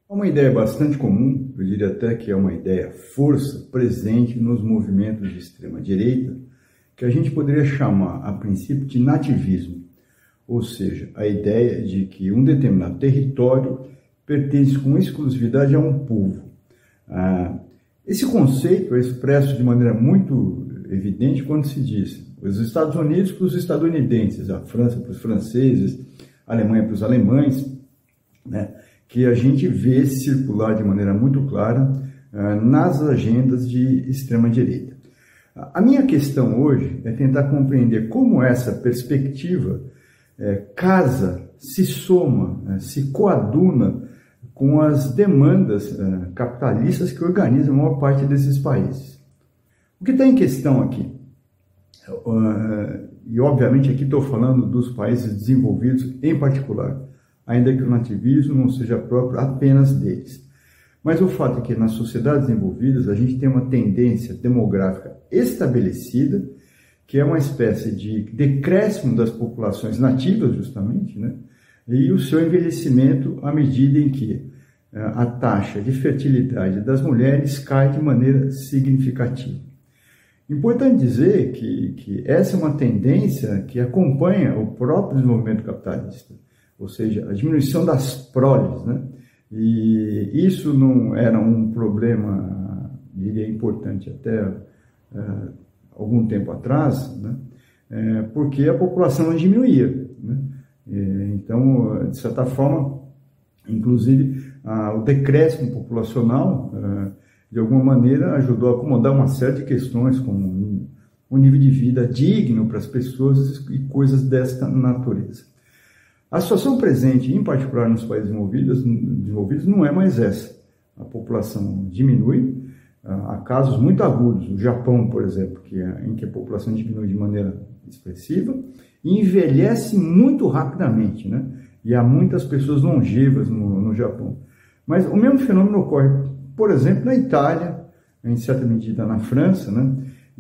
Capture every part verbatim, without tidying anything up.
É uma ideia bastante comum, eu diria até que é uma ideia força presente nos movimentos de extrema-direita, que a gente poderia chamar, a princípio, de nativismo, ou seja, a ideia de que um determinado território pertence com exclusividade a um povo. Ah, esse conceito é expresso de maneira muito evidente quando se diz os Estados Unidos para os estadunidenses, a França para os franceses, a Alemanha para os alemães, né? Que a gente vê circular de maneira muito clara uh, nas agendas de extrema-direita. A minha questão hoje é tentar compreender como essa perspectiva eh, casa, se soma, eh, se coaduna com as demandas eh, capitalistas que organizam a maior parte desses países. O que está em questão aqui? Uh, e obviamente aqui estou falando dos países desenvolvidos em particular, ainda que o nativismo não seja próprio apenas deles. Mas o fato é que nas sociedades desenvolvidas a gente tem uma tendência demográfica estabelecida, que é uma espécie de decréscimo das populações nativas, justamente, né? E o seu envelhecimento à medida em que a taxa de fertilidade das mulheres cai de maneira significativa. Importante dizer que, que essa é uma tendência que acompanha o próprio desenvolvimento capitalista, ou seja, a diminuição das proles, né? E isso não era um problema, diria, importante até uh, algum tempo atrás, né? É, porque a população não diminuía, né? E, então, de certa forma, inclusive, uh, o decréscimo populacional, uh, de alguma maneira, ajudou a acomodar uma série de questões, como um, um nível de vida digno para as pessoas e coisas desta natureza. A situação presente, em particular nos países desenvolvidos, desenvolvidos não é mais essa. A população diminui, há casos muito agudos, o Japão, por exemplo, que é, em que a população diminui de maneira expressiva e envelhece muito rapidamente, né? E há muitas pessoas longevas no, no Japão. Mas o mesmo fenômeno ocorre, por exemplo, na Itália, em certa medida na França, né?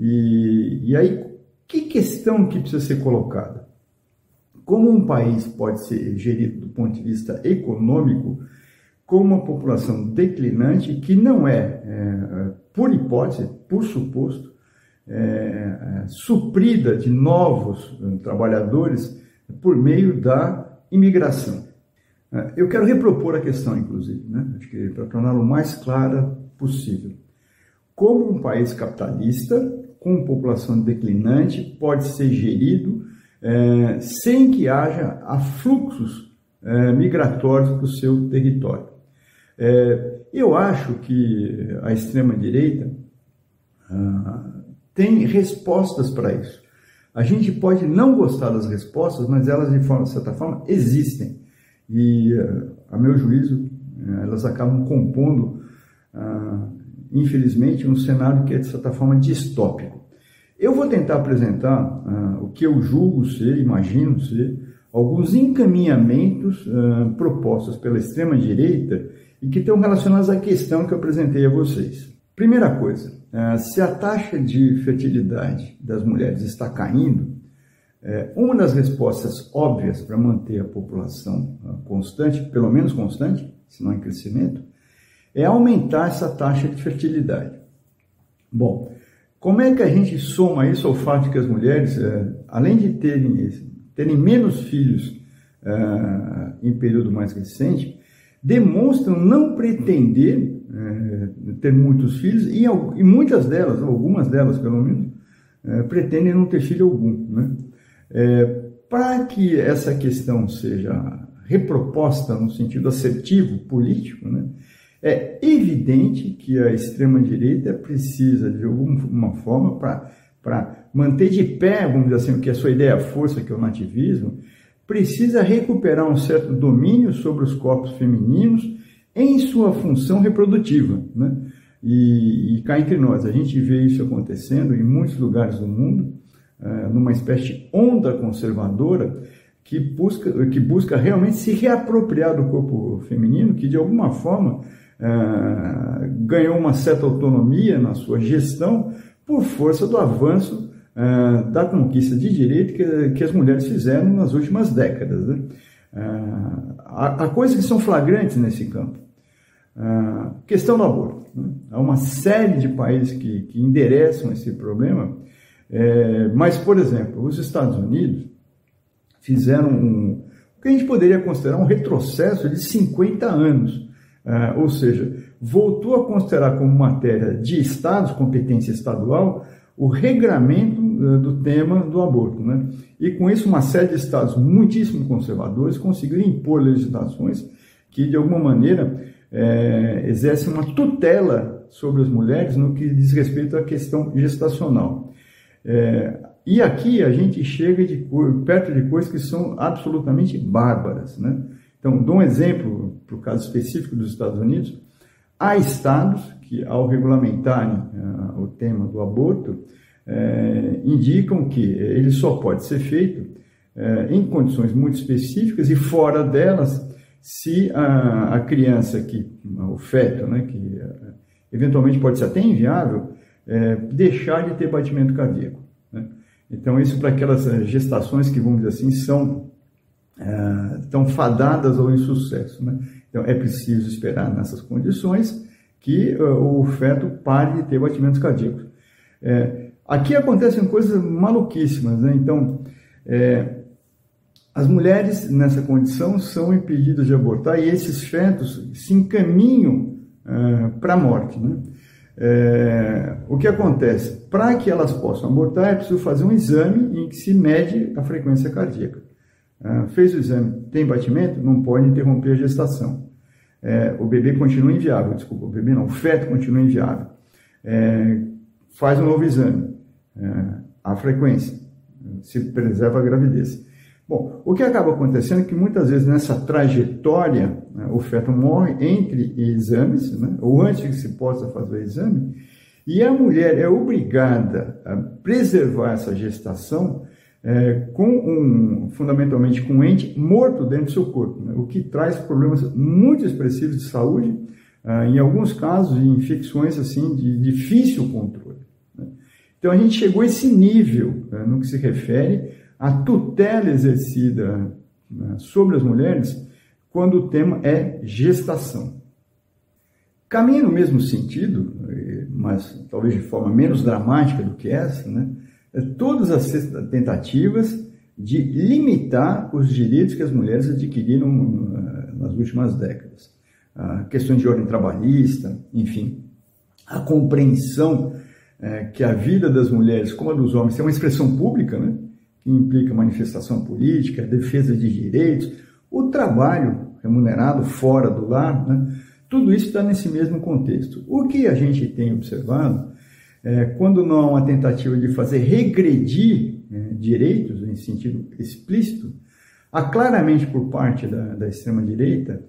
E, e aí, que questão que precisa ser colocada? Como um país pode ser gerido do ponto de vista econômico com uma população declinante que não é, é por hipótese, por suposto, é, é, suprida de novos é, trabalhadores por meio da imigração? É, eu quero repropor a questão, inclusive, né? Acho que para torná-lo o mais clara possível. Como um país capitalista com população declinante pode ser gerido É, sem que haja afluxos é, migratórios para o seu território? É, eu acho que a extrema-direita ah, tem respostas para isso. A gente pode não gostar das respostas, mas elas, de, forma, de certa forma, existem. E, a meu juízo, elas acabam compondo, ah, infelizmente, um cenário que é, de certa forma, distópico. Eu vou tentar apresentar uh, o que eu julgo ser, imagino ser, alguns encaminhamentos uh, propostos pela extrema-direita e que estão relacionados à questão que eu apresentei a vocês. Primeira coisa, uh, se a taxa de fertilidade das mulheres está caindo, uh, uma das respostas óbvias para manter a população uh, constante, pelo menos constante, se não em crescimento, é aumentar essa taxa de fertilidade. Bom, como é que a gente soma isso ao fato de que as mulheres, além de terem, terem menos filhos uh, em período mais recente, demonstram não pretender uh, ter muitos filhos e, e muitas delas, algumas delas pelo menos, uh, pretendem não ter filho algum, né? É, para que essa questão seja reproposta no sentido assertivo, político, né? É evidente que a extrema-direita precisa, de alguma forma, para manter de pé, vamos dizer assim, o que é a sua ideia-força, que é o nativismo, precisa recuperar um certo domínio sobre os corpos femininos em sua função reprodutiva, né? E, e cá entre nós, a gente vê isso acontecendo em muitos lugares do mundo, uh, numa espécie de onda conservadora que busca, que busca realmente se reapropriar do corpo feminino, que de alguma forma Uh, ganhou uma certa autonomia na sua gestão por força do avanço uh, da conquista de direito que, que as mulheres fizeram nas últimas décadas, né? Uh, há, há coisas que são flagrantes nesse campo. A questão do aborto, né? Há uma série de países que, que endereçam esse problema, é, mas, por exemplo, os Estados Unidos fizeram um, o que a gente poderia considerar um retrocesso de cinquenta anos, é, ou seja, voltou a considerar como matéria de estados, competência estadual, o regramento do tema do aborto, né? E com isso uma série de estados muitíssimo conservadores conseguiram impor legislações que de alguma maneira é, exercem uma tutela sobre as mulheres no que diz respeito à questão gestacional. É, e aqui a gente chega de, perto de coisas que são absolutamente bárbaras, né? Então, dou um exemplo para o caso específico dos Estados Unidos. Há estados que, ao regulamentarem uh, o tema do aborto, uh, indicam que ele só pode ser feito uh, em condições muito específicas e fora delas, se a, a criança, que, o feto, né, que uh, eventualmente pode ser até inviável, uh, deixar de ter batimento cardíaco, né? Então, isso para aquelas gestações que, vamos dizer assim, são uh, tão fadadas ao insucesso, né? Então, é preciso esperar nessas condições que uh, o feto pare de ter batimentos cardíacos. É, aqui acontecem coisas maluquíssimas, né? Então, é, as mulheres nessa condição são impedidas de abortar e esses fetos se encaminham uh, para a morte, né? É, o que acontece? Para que elas possam abortar, é preciso fazer um exame em que se mede a frequência cardíaca. Uh, fez o exame, tem batimento? Não pode interromper a gestação. É, o bebê continua inviável, desculpa, o bebê não, o feto continua inviável. É, faz um novo exame, é, a frequência, se preserva a gravidez. Bom, o que acaba acontecendo é que muitas vezes nessa trajetória, né, o feto morre entre exames, né, ou antes que se possa fazer o exame, e a mulher é obrigada a preservar essa gestação É, com um, fundamentalmente com um ente morto dentro do seu corpo, né? O que traz problemas muito expressivos de saúde, ah, em alguns casos, de infecções assim, de difícil controle, né? Então a gente chegou a esse nível, né, no que se refere à tutela exercida, né, sobre as mulheres, quando o tema é gestação. Caminha no mesmo sentido, mas talvez de forma menos dramática do que essa, né? Todas as tentativas de limitar os direitos que as mulheres adquiriram nas últimas décadas. Questões de ordem trabalhista, enfim, a compreensão é, que a vida das mulheres, como a dos homens, é uma expressão pública, né, que implica manifestação política, defesa de direitos, o trabalho remunerado fora do lar, né, tudo isso está nesse mesmo contexto. O que a gente tem observado É, quando não há uma tentativa de fazer regredir, né, direitos em sentido explícito, há claramente por parte da, da extrema-direita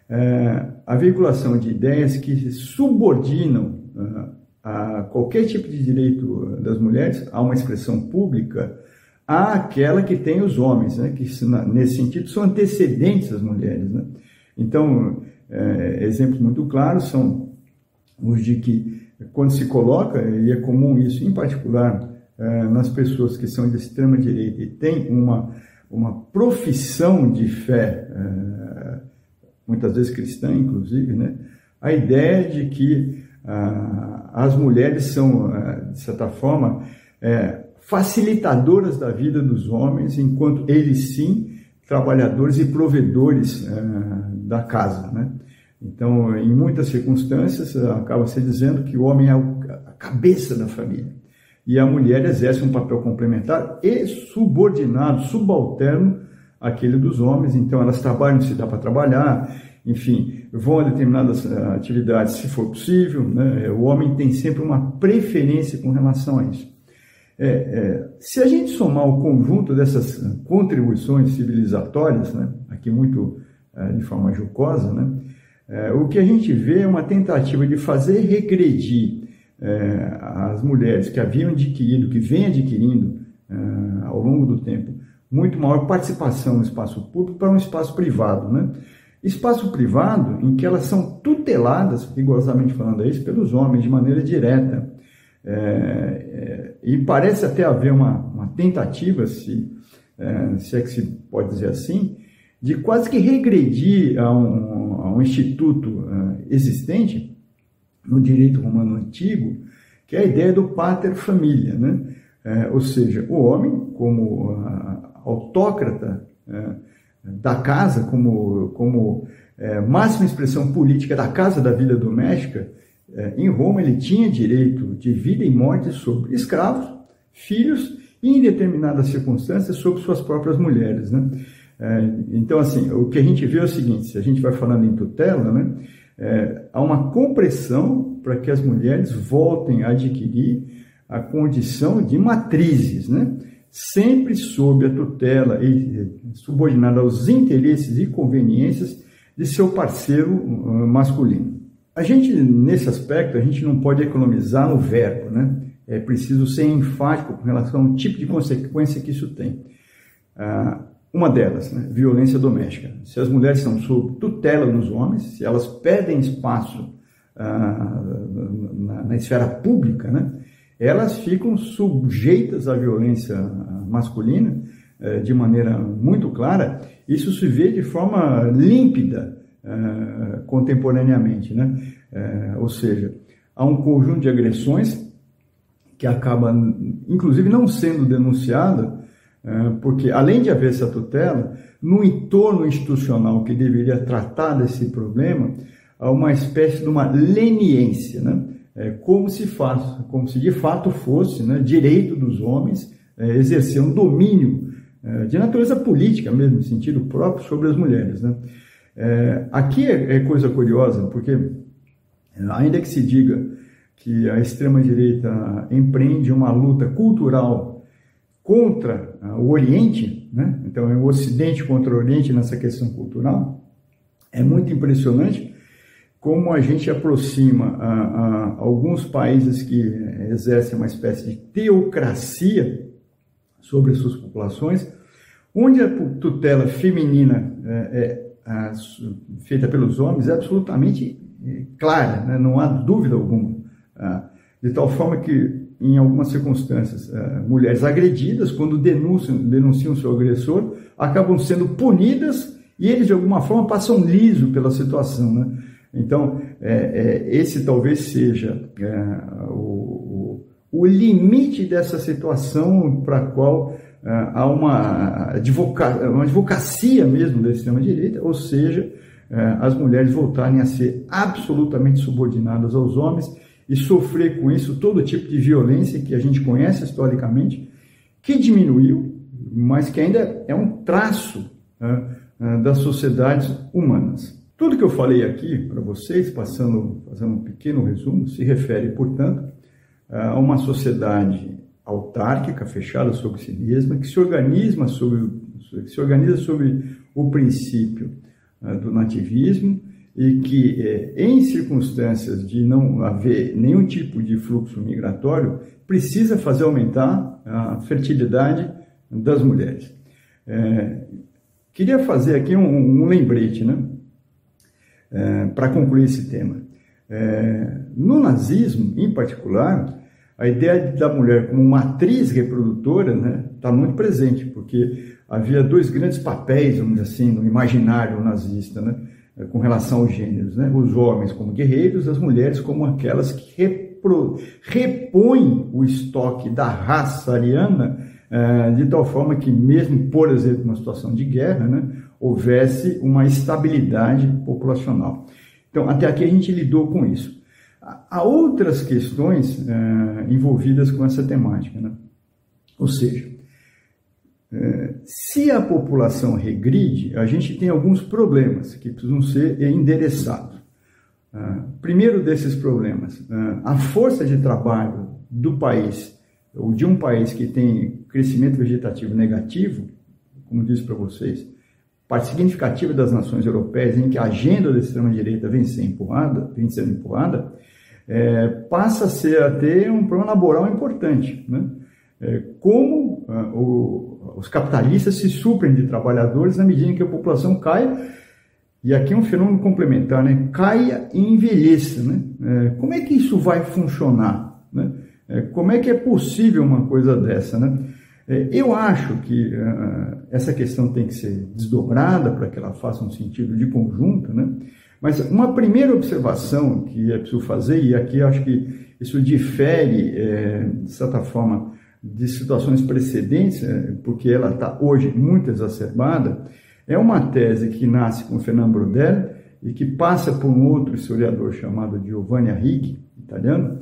é, a veiculação de ideias que subordinam é, a qualquer tipo de direito das mulheres a uma expressão pública àquela que tem os homens, né, que nesse sentido são antecedentes às mulheres, né? Então, é, exemplos muito claros são os de que quando se coloca, e é comum isso, em particular, eh, nas pessoas que são de extrema-direita e têm uma, uma profissão de fé, eh, muitas vezes cristã, inclusive, né, a ideia de que ah, as mulheres são, ah, de certa forma, eh, facilitadoras da vida dos homens, enquanto eles, sim, trabalhadores e provedores ah, da casa, né? Então, em muitas circunstâncias, acaba se dizendo que o homem é a cabeça da família e a mulher exerce um papel complementar e subordinado, subalterno àquele dos homens. Então, elas trabalham se dá para trabalhar, enfim, vão a determinadas atividades se for possível, né? O homem tem sempre uma preferência com relação a isso. É, é, se a gente somar o conjunto dessas contribuições civilizatórias, né, aqui muito é, de forma jocosa, né, É, o que a gente vê é uma tentativa de fazer regredir é, as mulheres que haviam adquirido, que vêm adquirindo é, ao longo do tempo, muito maior participação no espaço público para um espaço privado, né? Espaço privado em que elas são tuteladas, rigorosamente falando isso, pelos homens de maneira direta. É, é, e parece até haver uma, uma tentativa, se, é, se é que se pode dizer assim, de quase que regredir a um, a um instituto uh, existente no direito romano antigo, que é a ideia do pater familia, né? É, ou seja, o homem como uh, autócrata uh, da casa, como, como uh, máxima expressão política da casa da vida doméstica, uh, em Roma ele tinha direito de vida e morte sobre escravos, filhos e, em determinadas circunstâncias, sobre suas próprias mulheres, né? Uh, então, assim, o que a gente vê é o seguinte, se a gente vai falando em tutela, né, uh, há uma compressão para que as mulheres voltem a adquirir a condição de matrizes, né? Sempre sob a tutela e subordinada aos interesses e conveniências de seu parceiro uh, masculino. A gente, nesse aspecto, a gente não pode economizar no verbo, né? É preciso ser enfático com relação ao tipo de consequência que isso tem. Uh, uma delas, né? Violência doméstica. Se as mulheres estão sob tutela dos homens, se elas perdem espaço uh, na, na esfera pública, né? Elas ficam sujeitas à violência masculina uh, de maneira muito clara. Isso se vê de forma límpida uh, contemporaneamente, né? Uh, ou seja, há um conjunto de agressões que acaba, inclusive, não sendo denunciada, uh, porque, além de haver essa tutela, no entorno institucional que deveria tratar desse problema, há uma espécie de uma leniência, né? É, como se faz, como se de fato fosse, né, direito dos homens é, exercer um domínio é, de natureza política mesmo, no sentido próprio, sobre as mulheres, né? É, aqui é, é coisa curiosa, porque ainda que se diga que a extrema-direita empreende uma luta cultural contra uh, o Oriente, né? Então é o Ocidente contra o Oriente nessa questão cultural, é muito impressionante como a gente aproxima a, a alguns países que exercem uma espécie de teocracia sobre as suas populações, onde a tutela feminina é, é, a, feita pelos homens é absolutamente clara, né? Não há dúvida alguma, ah, de tal forma que, em algumas circunstâncias, ah, mulheres agredidas, quando denunciam, denunciam seu agressor, acabam sendo punidas e eles, de alguma forma, passam liso pela situação, né? Então, é, é, esse talvez seja é, o, o, o limite dessa situação para a qual é, há uma, advoca, uma advocacia mesmo da extrema-direita, ou seja, é, as mulheres voltarem a ser absolutamente subordinadas aos homens e sofrer com isso todo tipo de violência que a gente conhece historicamente, que diminuiu, mas que ainda é um traço é, é, das sociedades humanas. Tudo que eu falei aqui para vocês, passando, fazendo um pequeno resumo, se refere, portanto, a uma sociedade autárquica, fechada sobre si mesma, que se organiza sobre, que se organiza sobre o princípio uh, do nativismo e que, eh, em circunstâncias de não haver nenhum tipo de fluxo migratório, precisa fazer aumentar a fertilidade das mulheres. É, queria fazer aqui um, um lembrete, né? É, para concluir esse tema. É, no nazismo, em particular, a ideia da mulher como matriz reprodutora, né, está muito presente, porque havia dois grandes papéis, vamos dizer assim, no imaginário nazista, né, com relação aos gêneros, né, os homens como guerreiros, as mulheres como aquelas que repro, repõem o estoque da raça ariana, é, de tal forma que mesmo, por exemplo, numa situação de guerra, né, houvesse uma estabilidade populacional. Então, até aqui a gente lidou com isso. Há outras questões é, envolvidas com essa temática, né? Ou seja, é, se a população regride, a gente tem alguns problemas que precisam ser endereçados. É, primeiro desses problemas, é, a força de trabalho do país, ou de um país que tem crescimento vegetativo negativo, como disse para vocês, parte significativa das nações europeias em que a agenda da extrema-direita vem sendo empurrada, vem sendo empurrada, é, passa a, ser, a ter um problema laboral importante, né? É, como ah, o, os capitalistas se suprem de trabalhadores na medida em que a população cai, e aqui é um fenômeno complementar, né? Caia e envelheça, né? É, como é que isso vai funcionar, né? É, como é que é possível uma coisa dessa, né? Eu acho que uh, essa questão tem que ser desdobrada para que ela faça um sentido de conjunto, né? Mas uma primeira observação que é preciso fazer, e aqui eu acho que isso difere, é, de certa forma, de situações precedentes, é, porque ela está hoje muito exacerbada, é uma tese que nasce com Fernand Braudel e que passa por um outro historiador chamado Giovanni Arrighi, italiano,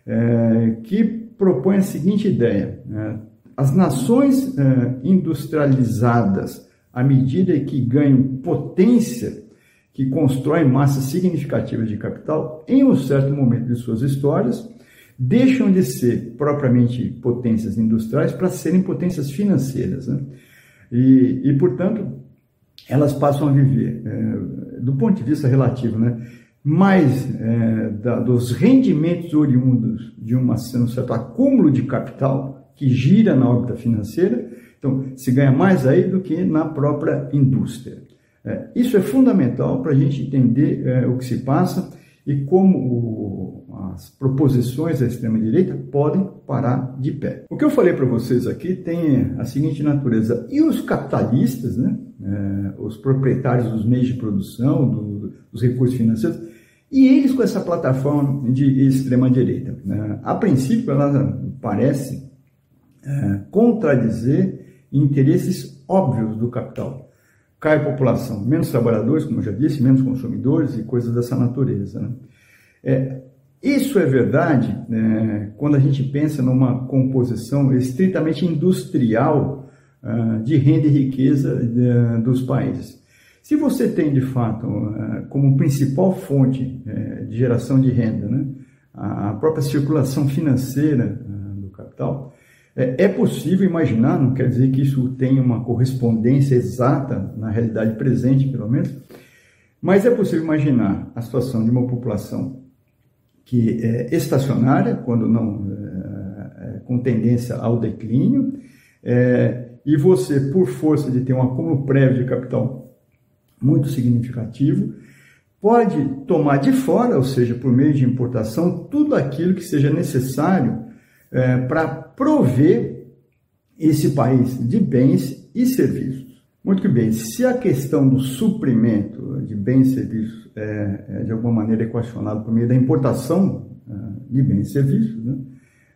é, que propõe a seguinte ideia: é, as nações é, industrializadas, à medida que ganham potência, que constroem massas significativas de capital, em um certo momento de suas histórias, deixam de ser propriamente potências industriais para serem potências financeiras, né? E, e, portanto, elas passam a viver, é, do ponto de vista relativo, né, mais é, da, dos rendimentos oriundos de uma, um certo acúmulo de capital que gira na órbita financeira. Então, se ganha mais aí do que na própria indústria. É, isso é fundamental para a gente entender é, o que se passa e como o, as proposições da extrema-direita podem parar de pé. O que eu falei para vocês aqui tem a seguinte natureza: e os capitalistas, né, é, os proprietários dos meios de produção, do, dos recursos financeiros, e eles com essa plataforma de extrema-direita? Né? A princípio, ela parece é, contradizer interesses óbvios do capital. Cai a população, menos trabalhadores, como eu já disse, menos consumidores e coisas dessa natureza, né? É, isso é verdade é, quando a gente pensa numa composição estritamente industrial uh, de renda e riqueza uh, dos países. Se você tem, de fato, uh, como principal fonte uh, de geração de renda, né, a própria circulação financeira uh, do capital, é possível imaginar, não quer dizer que isso tenha uma correspondência exata na realidade presente, pelo menos, mas é possível imaginar a situação de uma população que é estacionária, quando não é, com tendência ao declínio, é, e você, por força de ter um acúmulo prévio de capital muito significativo, pode tomar de fora, ou seja, por meio de importação, tudo aquilo que seja necessário É, para prover esse país de bens e serviços. Muito que bem, se a questão do suprimento de bens e serviços é, é de alguma maneira equacionado por meio da importação é, de bens e serviços, né,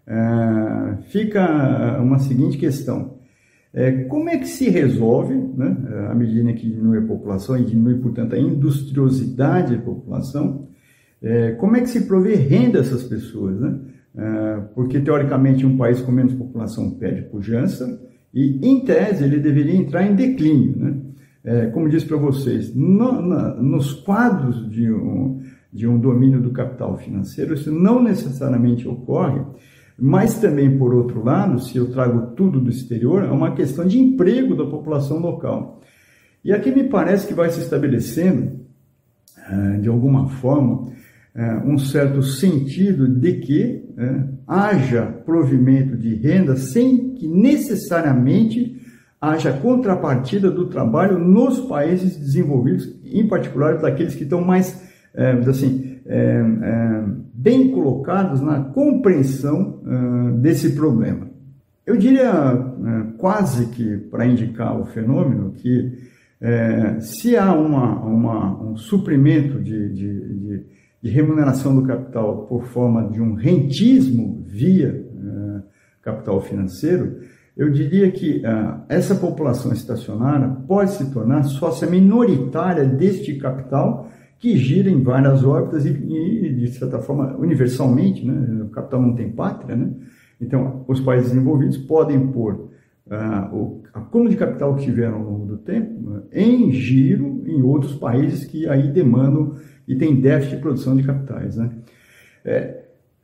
é, fica uma seguinte questão: é, como é que se resolve, né, à medida que diminui a população e diminui, portanto, a industriosidade da população, é, como é que se provê renda a essas pessoas, né? Porque, teoricamente, um país com menos população perde pujança e, em tese, ele deveria entrar em declínio, né? É, como disse para vocês, no, na, nos quadros de um, de um domínio do capital financeiro, isso não necessariamente ocorre, mas também, por outro lado, se eu trago tudo do exterior, é uma questão de emprego da população local. E aqui me parece que vai se estabelecendo, de alguma forma, um certo sentido de que é, haja provimento de renda sem que necessariamente haja contrapartida do trabalho nos países desenvolvidos, em particular daqueles que estão mais é, assim, é, é, bem colocados na compreensão é, desse problema. Eu diria é, quase que para indicar o fenômeno que é, se há uma, uma, um suprimento de, de, de de remuneração do capital por forma de um rentismo via uh, capital financeiro, eu diria que uh, essa população estacionária pode se tornar sócia minoritária deste capital que gira em várias órbitas e, e de certa forma, universalmente, né? O capital não tem pátria, né? Então, os países desenvolvidos podem pôr uh, o acúmulo de capital que tiveram ao longo do tempo uh, em giro em outros países que aí demandam e tem déficit de produção de capitais, né? É,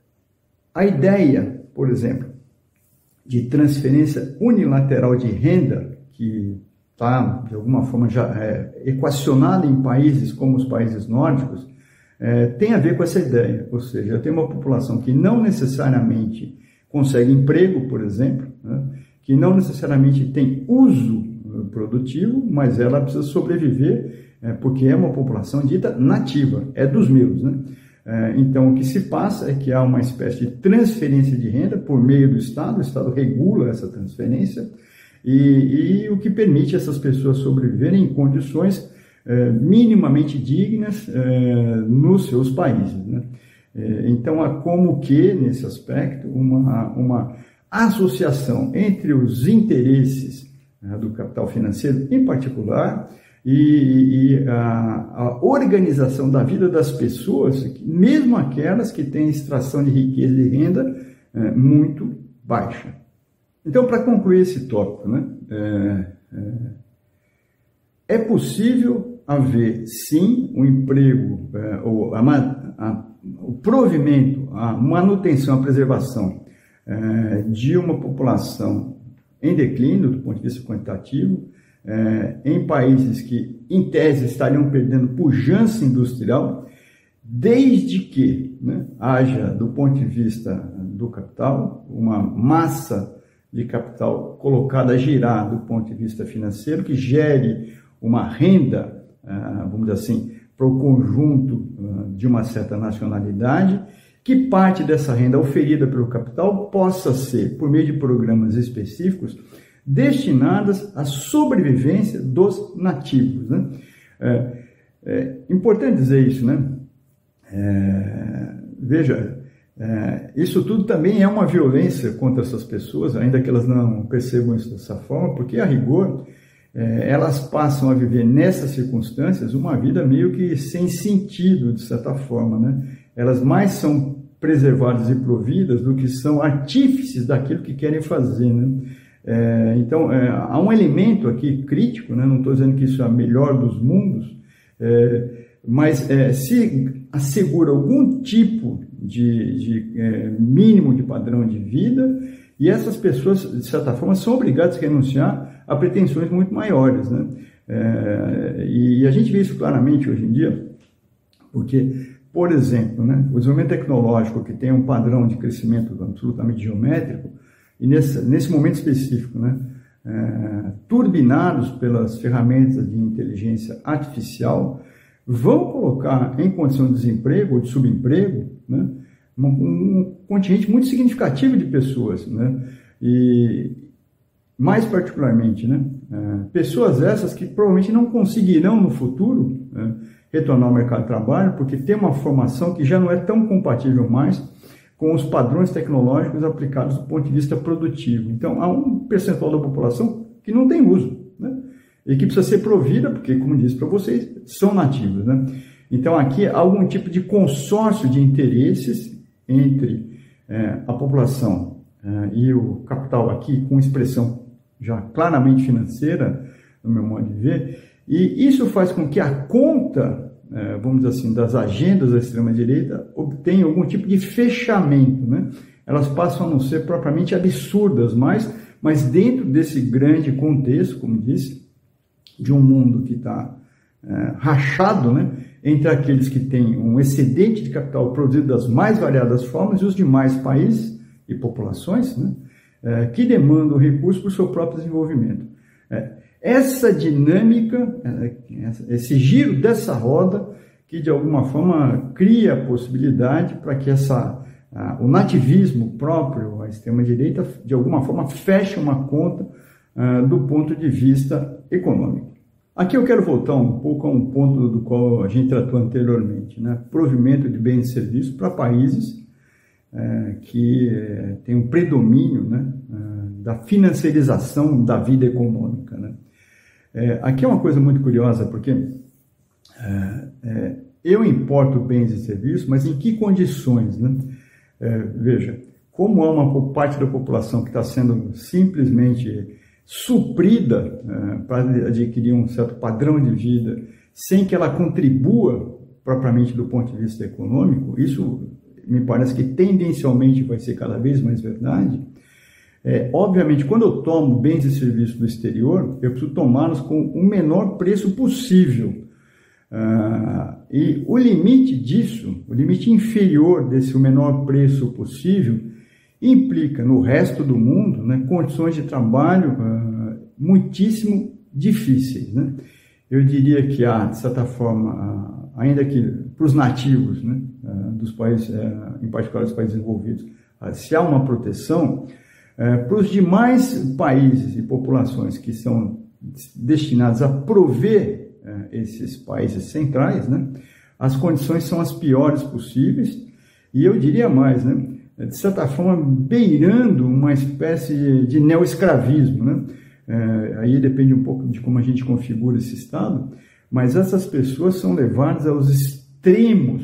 a ideia, por exemplo, de transferência unilateral de renda, que está, de alguma forma, já é, equacionada em países como os países nórdicos, é, tem a ver com essa ideia. Ou seja, eu tenho uma população que não necessariamente consegue emprego, por exemplo, né? Que não necessariamente tem uso produtivo, mas ela precisa sobreviver, é, porque é uma população dita nativa, é dos meus, né? É, então, o que se passa é que há uma espécie de transferência de renda por meio do Estado, o Estado regula essa transferência, e, e o que permite essas pessoas sobreviverem em condições é, minimamente dignas é, nos seus países, né? É, então, há como que, nesse aspecto, uma, uma associação entre os interesses, né, do capital financeiro em particular e, e a, a organização da vida das pessoas, mesmo aquelas que têm extração de riqueza e renda é, muito baixa. Então, para concluir esse tópico, né, é, é, é possível haver, sim, um emprego, é, ou a, a, o provimento, a manutenção, a preservação é, de uma população em declínio, do ponto de vista quantitativo, é, em países que, em tese, estariam perdendo pujança industrial, desde que, né, haja, do ponto de vista do capital, uma massa de capital colocada a girar do ponto de vista financeiro, que gere uma renda, vamos dizer assim, para o conjunto de uma certa nacionalidade, que parte dessa renda oferida pelo capital possa ser, por meio de programas específicos, destinadas à sobrevivência dos nativos, né? É, é importante dizer isso, né? É, veja, é, isso tudo também é uma violência contra essas pessoas, ainda que elas não percebam isso dessa forma, porque, a rigor, é, elas passam a viver nessas circunstâncias uma vida meio que sem sentido, de certa forma, né? Elas mais são preservadas e providas do que são artífices daquilo que querem fazer, né? É, então, é, há um elemento aqui crítico, né? Não estou dizendo que isso é o melhor dos mundos, é, mas é, se assegura algum tipo de, de é, mínimo de padrão de vida, e essas pessoas, de certa forma, são obrigadas a renunciar a pretensões muito maiores, né? É, e a gente vê isso claramente hoje em dia, porque, por exemplo, né, o desenvolvimento tecnológico, que tem um padrão de crescimento absolutamente geométrico, e nesse, nesse momento específico, né, é, turbinados pelas ferramentas de inteligência artificial, vão colocar em condição de desemprego ou de subemprego, né, um, um contingente muito significativo de pessoas, né, e mais particularmente, né, é, pessoas essas que provavelmente não conseguirão no futuro, né, retornar ao mercado de trabalho, porque tem uma formação que já não é tão compatível mais com os padrões tecnológicos aplicados do ponto de vista produtivo. Então, há um percentual da população que não tem uso, né? E que precisa ser provida, porque, como disse para vocês, são nativos, né? Então, aqui há algum tipo de consórcio de interesses entre é, a população é, e o capital aqui, com expressão já claramente financeira, no meu modo de ver, e isso faz com que a conta, é, vamos dizer assim, das agendas da extrema-direita obtenha algum tipo de fechamento, né? Elas passam a não ser propriamente absurdas mais, mas dentro desse grande contexto, como disse, de um mundo que está é, rachado, né, entre aqueles que têm um excedente de capital produzido das mais variadas formas e os demais países e populações, né, é, que demandam recursos para o seu próprio desenvolvimento. É, essa dinâmica, esse giro dessa roda, que de alguma forma cria a possibilidade para que essa, a, o nativismo próprio, a extrema-direita, de alguma forma feche uma conta a, do ponto de vista econômico. Aqui eu quero voltar um pouco a um ponto do qual a gente tratou anteriormente, né? Provimento de bens e serviços para países é, que é, têm um predomínio, né, é, da financiarização da vida econômica, né? É, aqui é uma coisa muito curiosa, porque é, é, eu importo bens e serviços, mas em que condições, né? É, veja, como há uma parte da população que está sendo simplesmente suprida é, para adquirir um certo padrão de vida, sem que ela contribua propriamente do ponto de vista econômico, isso me parece que tendencialmente vai ser cada vez mais verdade. É, obviamente, quando eu tomo bens e serviços do exterior, eu preciso tomá-los com o menor preço possível. Ah, e o limite disso, o limite inferior desse o menor preço possível, implica no resto do mundo, né, condições de trabalho ah, muitíssimo difíceis, né? Eu diria que há, de certa forma, ah, ainda que para os nativos, né, ah, dos países, ah, em particular dos países desenvolvidos, ah, se há uma proteção, É, para os demais países e populações que são destinados a prover esses países centrais, né, as condições são as piores possíveis, e eu diria mais, né, de certa forma beirando uma espécie de neoescravismo, né? É, aí depende um pouco de como a gente configura esse Estado, mas essas pessoas são levadas aos extremos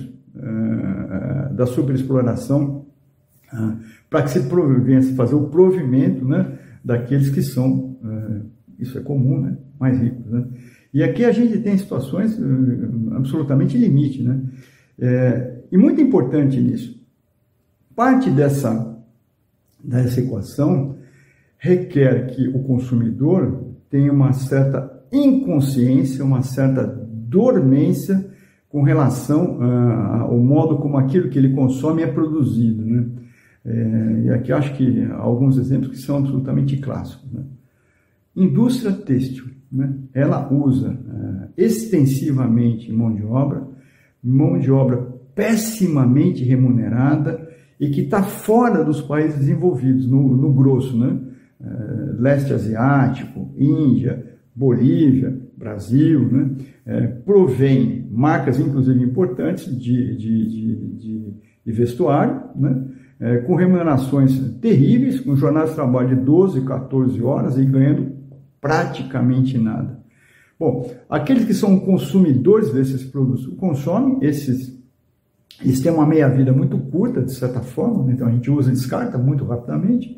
uh, da superexploração uh, para que se vença fazer o provimento, né, daqueles que são, uh, isso é comum, né, mais ricos, né? E aqui a gente tem situações uh, absolutamente limite, né? É, e muito importante nisso, parte dessa, dessa equação requer que o consumidor tenha uma certa inconsciência, uma certa dormência com relação uh, ao modo como aquilo que ele consome é produzido, né? É, e aqui acho que alguns exemplos que são absolutamente clássicos, né? Indústria têxtil, né? Ela usa uh, extensivamente mão de obra, mão de obra pessimamente remunerada e que está fora dos países desenvolvidos, no, no grosso, né? Uh, leste asiático, Índia, Bolívia, Brasil, né? É, provém marcas, inclusive importantes, de, de, de, de, de vestuário, né? É, com remunerações terríveis, com jornadas de trabalho de doze, quatorze horas e ganhando praticamente nada. Bom, aqueles que são consumidores desses produtos consomem, esses, eles têm uma meia-vida muito curta, de certa forma, né? Então a gente usa e descarta muito rapidamente.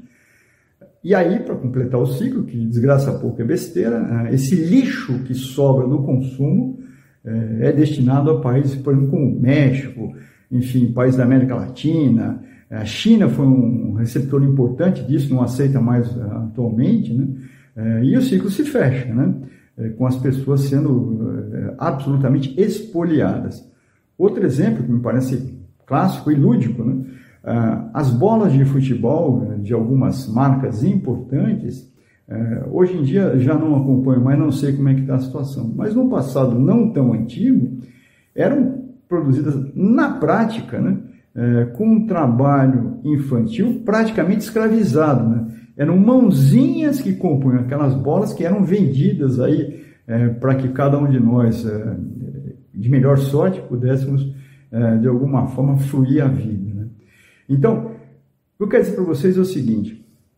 E aí, para completar o ciclo, que desgraça pouco é besteira, esse lixo que sobra do consumo é destinado a países, por exemplo, como o México, enfim, países da América Latina. A China foi um receptor importante disso, não aceita mais atualmente, né? E o ciclo se fecha, né? Com as pessoas sendo absolutamente expoliadas. Outro exemplo que me parece clássico e lúdico, né? As bolas de futebol de algumas marcas importantes, hoje em dia já não acompanho mais, não sei como é que está a situação, mas no passado não tão antigo, eram produzidas na prática, né, com um trabalho infantil praticamente escravizado, né? Eram mãozinhas que compunham aquelas bolas que eram vendidas aí para que cada um de nós, de melhor sorte, pudéssemos de alguma forma fluir a vida. Então, o que eu quero dizer para vocês é o seguinte,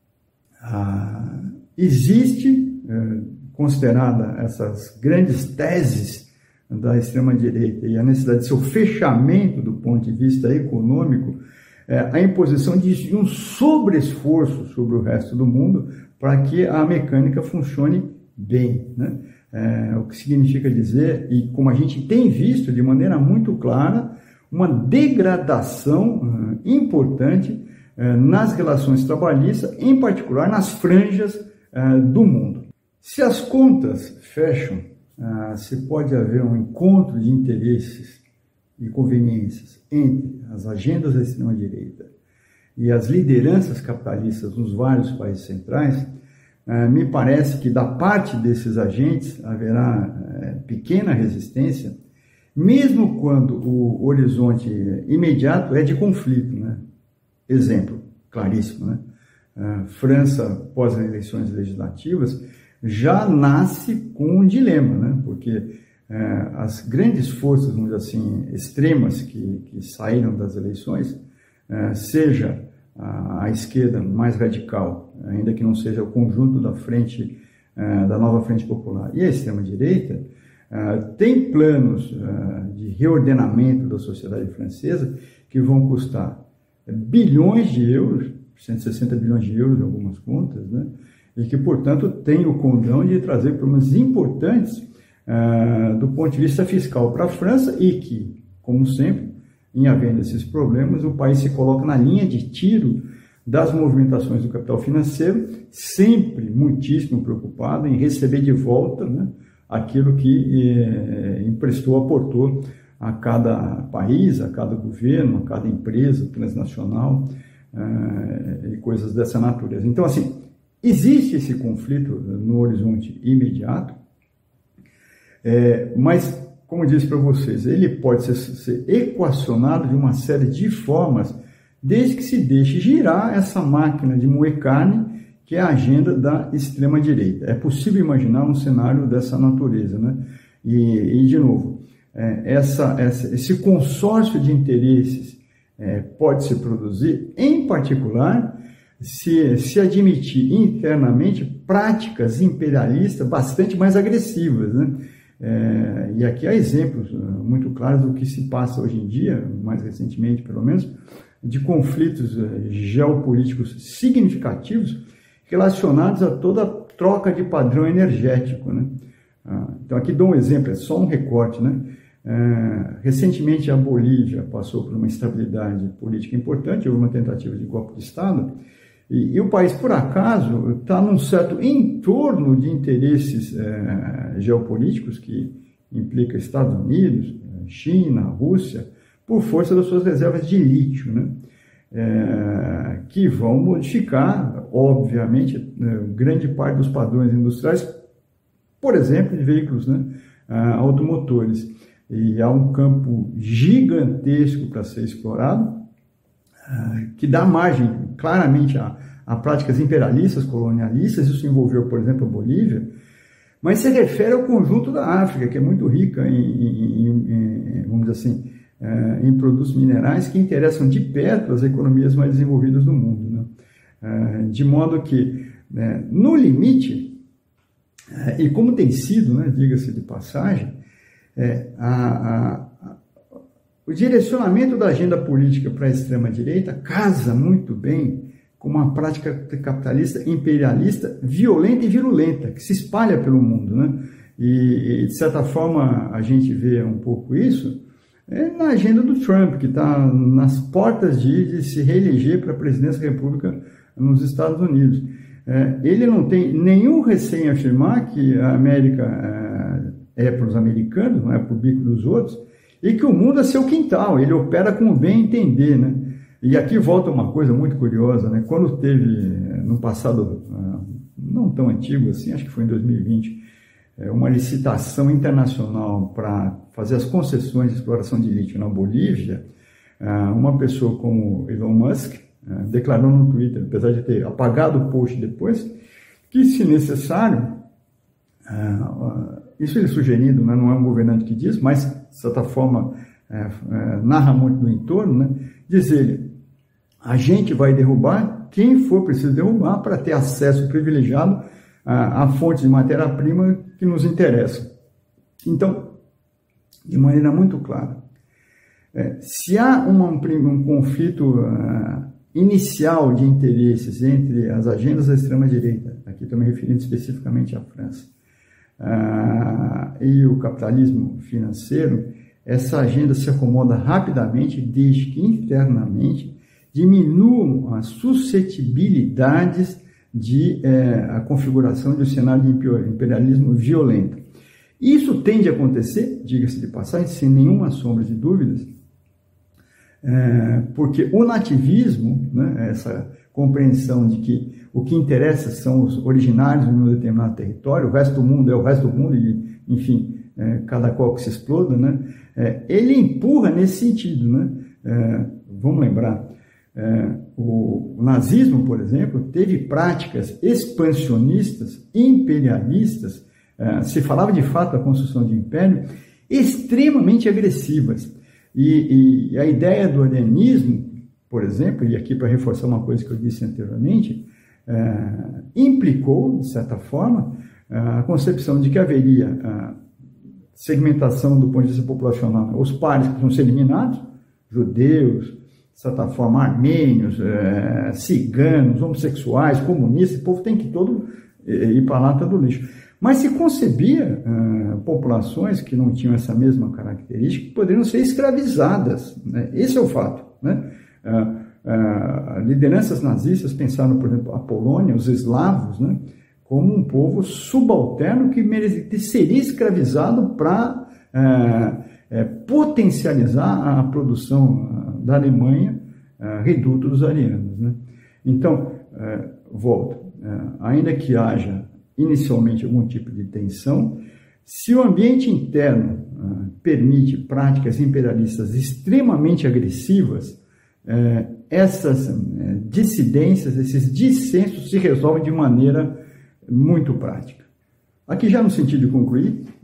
ah, existe, eh, considerada essas grandes teses da extrema-direita e a necessidade de seu fechamento do ponto de vista econômico, eh, a imposição de um sobreesforço sobre o resto do mundo para que a mecânica funcione bem, né? Eh, o que significa dizer, e como a gente tem visto de maneira muito clara, uma degradação uh, importante uh, nas relações trabalhistas, em particular nas franjas uh, do mundo. Se as contas fecham, uh, se pode haver um encontro de interesses e conveniências entre as agendas da extrema-direita e as lideranças capitalistas nos vários países centrais, uh, me parece que da parte desses agentes haverá uh, pequena resistência, mesmo quando o horizonte imediato é de conflito, né? Exemplo claríssimo, né? A França, pós as eleições legislativas, já nasce com um dilema, né? Porque é, as grandes forças, vamos dizer assim, extremas que, que saíram das eleições, é, seja a, a esquerda mais radical, ainda que não seja o conjunto da frente, é, da nova Frente Popular, e a extrema-direita, Uh, tem planos uh, de reordenamento da sociedade francesa que vão custar bilhões de euros, cento e sessenta bilhões de euros em algumas contas, né? E que, portanto, tem o condão de trazer problemas importantes uh, do ponto de vista fiscal para a França e que, como sempre, em havendo esses problemas, o país se coloca na linha de tiro das movimentações do capital financeiro, sempre muitíssimo preocupado em receber de volta, né, aquilo que eh, emprestou, aportou a cada país, a cada governo, a cada empresa transnacional eh, e coisas dessa natureza. Então, assim, existe esse conflito no horizonte imediato, eh, mas, como eu disse para vocês, ele pode ser, ser equacionado de uma série de formas, desde que se deixe girar essa máquina de moer carne, que é a agenda da extrema-direita. É possível imaginar um cenário dessa natureza, né? E, e de novo, é, essa, essa, esse consórcio de interesses é, pode se produzir, em particular, se, se admitir internamente práticas imperialistas bastante mais agressivas, né? É, e aqui há exemplos muito claros do que se passa hoje em dia, mais recentemente pelo menos, de conflitos geopolíticos significativos relacionados a toda a troca de padrão energético, né? Então aqui dou um exemplo, é só um recorte, né? É, recentemente a Bolívia passou por uma instabilidade política importante, houve uma tentativa de golpe de Estado, e, e o país, por acaso, está num certo entorno de interesses é, geopolíticos que implica Estados Unidos, China, Rússia, por força das suas reservas de lítio, né? É, que vão modificar, obviamente, grande parte dos padrões industriais, por exemplo, de veículos, né, automotores. E há um campo gigantesco para ser explorado, que dá margem claramente a, a práticas imperialistas, colonialistas. Isso envolveu, por exemplo, a Bolívia, mas se refere ao conjunto da África, que é muito rica em, em, em vamos dizer assim, em produtos minerais que interessam de perto as economias mais desenvolvidas do mundo, né? De modo que, no limite, e como tem sido, né, diga-se de passagem, a, a, a, o direcionamento da agenda política para a extrema-direita casa muito bem com uma prática capitalista imperialista violenta e virulenta, que se espalha pelo mundo, né? E, e de certa forma, a gente vê um pouco isso é na agenda do Trump, que está nas portas de, de se reeleger para a presidência da República nos Estados Unidos. É, ele não tem nenhum receio em afirmar que a América é, é para os americanos, não é para o bico dos outros, e que o mundo é seu quintal, ele opera com o bem entender, né? E aqui volta uma coisa muito curiosa, né? Quando teve, no passado não tão antigo assim, acho que foi em dois mil e vinte, uma licitação internacional para fazer as concessões de exploração de lítio na Bolívia, uma pessoa como Elon Musk declarou no Twitter, apesar de ter apagado o post depois, que se necessário, isso ele sugerindo, né, não é um governante que diz, mas de certa forma narra muito do entorno, né, diz ele, a gente vai derrubar quem for preciso derrubar para ter acesso privilegiado a, a fontes de matéria-prima que nos interessam. Então, de maneira muito clara, é, se há uma, um, um conflito uh, inicial de interesses entre as agendas da extrema-direita, aqui estou me referindo especificamente à França, uh, e o capitalismo financeiro, essa agenda se acomoda rapidamente desde que internamente diminuam as suscetibilidades de é, a configuração de um cenário de imperialismo violento. Isso tende a acontecer, diga-se de passagem, sem nenhuma sombra de dúvidas, é, porque o nativismo, né, essa compreensão de que o que interessa são os originários de um determinado território, o resto do mundo é o resto do mundo, e, enfim, é, cada qual que se exploda, né, é, ele empurra nesse sentido, né, é, vamos lembrar, É, o, o nazismo, por exemplo, teve práticas expansionistas, imperialistas, é, se falava de fato da construção de império, extremamente agressivas. E, e a ideia do arianismo, por exemplo, e aqui para reforçar uma coisa que eu disse anteriormente, é, implicou, de certa forma, a concepção de que haveria a segmentação do ponto de vista populacional, os pares que vão ser eliminados, judeus, de certa forma, armênios, é, ciganos, homossexuais, comunistas, o povo tem que todo ir para a lata do lixo. Mas se concebia é, populações que não tinham essa mesma característica, que poderiam ser escravizadas, né? Esse é o fato, né? É, é, lideranças nazistas pensaram, por exemplo, a Polônia, os eslavos, né, como um povo subalterno que mereceria, seria escravizado para é, é, potencializar a produção da Alemanha, uh, reduto dos arianos, né? Então, uh, volto, uh, ainda que haja inicialmente algum tipo de tensão, se o ambiente interno uh, permite práticas imperialistas extremamente agressivas, uh, essas uh, dissidências, esses dissensos se resolvem de maneira muito prática. Aqui já no sentido de concluir,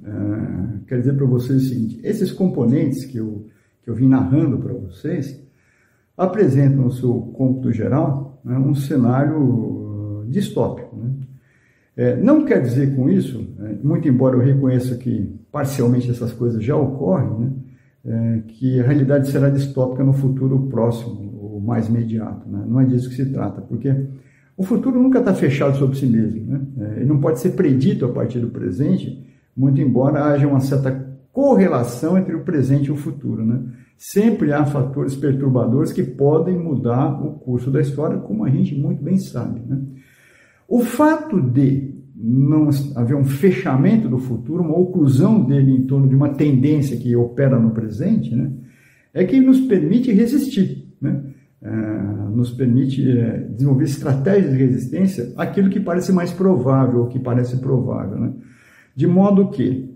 uh, quero dizer para vocês o seguinte: esses componentes que eu, que eu vim narrando para vocês apresentam no seu cômputo geral, né, um cenário distópico, né? É, não quer dizer com isso, é, muito embora eu reconheça que parcialmente essas coisas já ocorrem, né, é, que a realidade será distópica no futuro próximo, ou mais imediato, né? Não é disso que se trata, porque o futuro nunca está fechado sobre si mesmo, né? É, ele não pode ser predito a partir do presente, muito embora haja uma certa correlação entre o presente e o futuro, né? Sempre há fatores perturbadores que podem mudar o curso da história, como a gente muito bem sabe, né? O fato de não haver um fechamento do futuro, uma oclusão dele em torno de uma tendência que opera no presente, né, é que nos permite resistir, né? É, nos permite é, desenvolver estratégias de resistência àquilo que parece mais provável, ou que parece provável, né? De modo que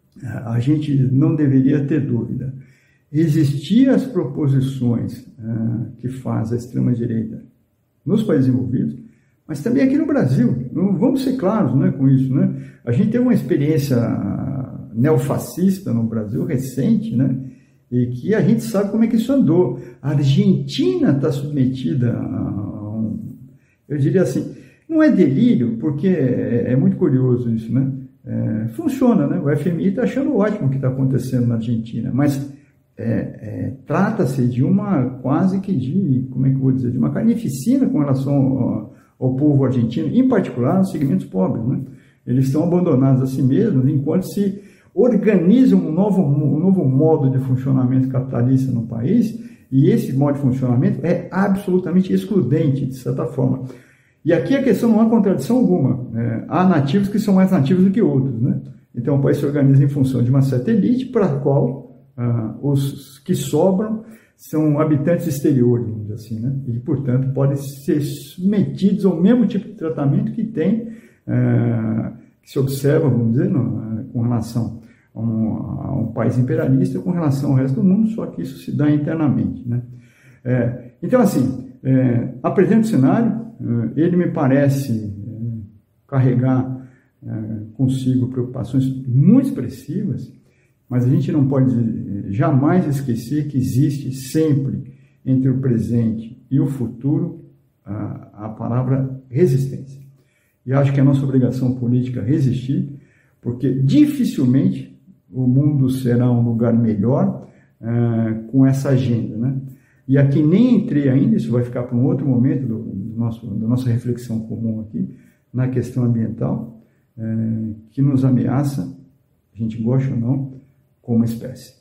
a gente não deveria ter dúvida. Resistir às proposições é, que faz a extrema-direita nos países envolvidos, mas também aqui no Brasil. Vamos ser claros, né, com isso, né? A gente teve uma experiência neofascista no Brasil recente, né, e que a gente sabe como é que isso andou. A Argentina está submetida a um, eu diria assim, não é delírio, porque é, é muito curioso isso, né? É, funciona, né? O F M I está achando ótimo o que está acontecendo na Argentina, mas é, é, trata-se de uma, quase que de, como é que eu vou dizer, de uma carnificina com relação ao, ao povo argentino, em particular nos segmentos pobres, né? Eles estão abandonados a si mesmos enquanto se organizam um novo, um novo modo de funcionamento capitalista no país, e esse modo de funcionamento é absolutamente excludente, de certa forma. E aqui a questão não há contradição alguma. É, há nativos que são mais nativos do que outros, né? Então o país se organiza em função de uma certa elite, para a qual ah, os que sobram são habitantes exteriores, vamos dizer assim, né? E, portanto, podem ser submetidos ao mesmo tipo de tratamento que tem, é, que se observa, vamos dizer, no, com relação a um, a um país imperialista, com relação ao resto do mundo, só que isso se dá internamente, né? É, então, assim, é, apresento o cenário, é, ele me parece é, carregar é, consigo preocupações muito expressivas, mas a gente não pode jamais esquecer que existe sempre entre o presente e o futuro a, a palavra resistência. E acho que é a nossa obrigação política resistir, porque dificilmente o mundo será um lugar melhor uh, com essa agenda, né? E aqui nem entrei ainda, isso vai ficar para um outro momento do, do nosso, da nossa reflexão comum aqui, na questão ambiental, uh, que nos ameaça, a gente gosta ou não, como espécie.